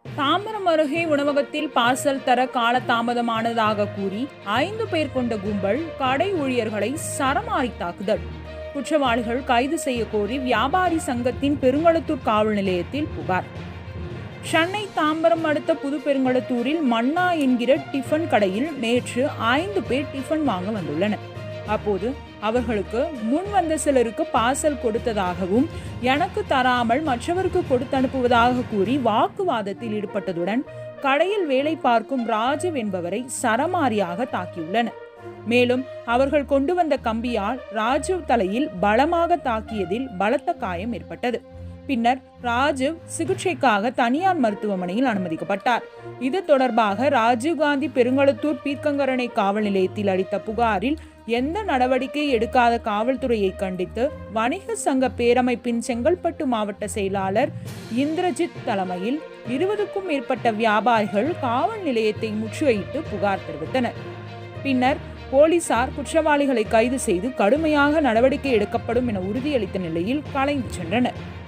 தாம்பரம் அருகே உணவகத்தில் பார்சல் தர காலதாமதமானதாக கூறி 5 பேர் கொண்ட கும்பல் கடை ஊழியர்களை சரமாரி தாக்குதல். குற்றவாளிகள் கைது செய்ய கோரி வியாபாரி சங்கத்தின் பெருங்களத்தூர் காவல் நிலையத்தில் புகார். சென்னை தாம்பரம் அடுத்த புது பெருங்களத்தூரில் மன்னா என்கிற டிஃபன் கடையில் நேற்று 5 பேர் டிஃபன் வாங்க வந்துள்ளனர். அப்போது அவர்களுக்கு முன் வந்த சிலருக்கு பார்சல் கொடுத்ததாகவும் எனக்கு தராமல் மற்றவருக்கு கொடுத்து அனுப்புவதாக கூறி வாக்குவாதத்தில் ஈடுபட்டதுடன் கடையில் வேலை பார்க்கும் ராஜீவ் என்பவரை சரமாரியாக தாக்கியுள்ளனர். மேலும் அவர்கள் கொண்டு வந்த கம்பியால் ராஜீவ் தலையில் பலமாக தாக்கியதில் பலத்த காயம் ஏற்பட்டது. பின்னர் ராஜீவ் சிகிச்சைக்காக தனியார் மருத்துவமனையில் அனுமதிக்கப்பட்டார். இது தொடர்பாக ராஜீவ்காந்தி பெருங்களத்தூர் பீர்க்கங்கரணை காவல் நிலையத்தில் அளித்த புகாரில் எந்த நடவடிக்கை எடுக்காத காவல்துறையை கண்டித்து வணிக சங்க பேரமைப்பின் செங்கல்பட்டு மாவட்ட செயலாளர் இந்திரஜித் தலைமையில் 20க்கும் மேற்பட்ட வியாபாரிகள் காவல் நிலையத்தை முற்றுகையிட்டு புகார் தெரிவித்தனர். பின்னர் போலீசார் குற்றவாளிகளை கைது செய்து கடுமையாக நடவடிக்கை எடுக்கப்படும் என உறுதியளித்த நிலையில் கலைந்து சென்றனர்.